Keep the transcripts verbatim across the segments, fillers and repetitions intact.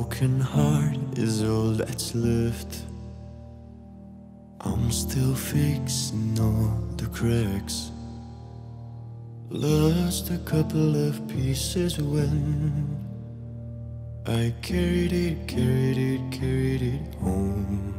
broken heart is all that's left. I'm still fixing all the cracks. Lost a couple of pieces when I carried it, carried it, carried it home.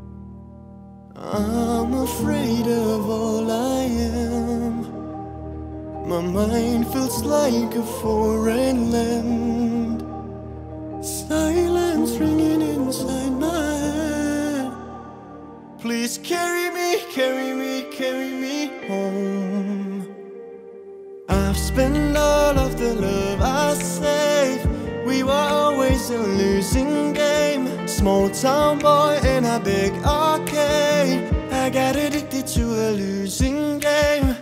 I'm afraid of all I am. My mind feels like a foreign land. Silence ringing inside my head. Please carry me, carry me, carry me home. I've spent all of the love I saved. We were always a losing game. Small town boy in a big arcade. I got addicted to a losing game.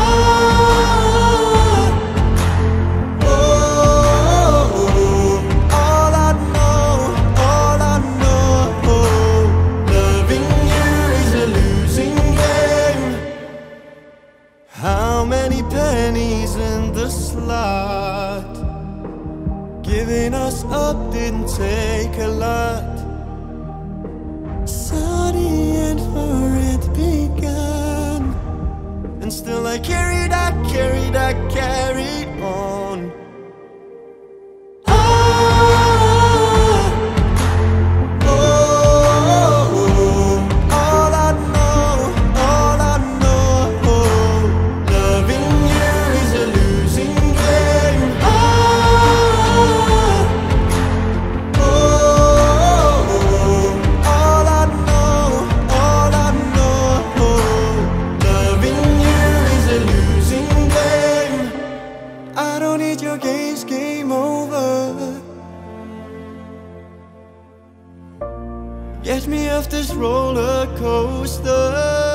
Pennies in the slot. Giving us up didn't take a lot. Saw the end for it began, and still I carried, I carried, I carried on. Your game's game over. Get me off this roller coaster.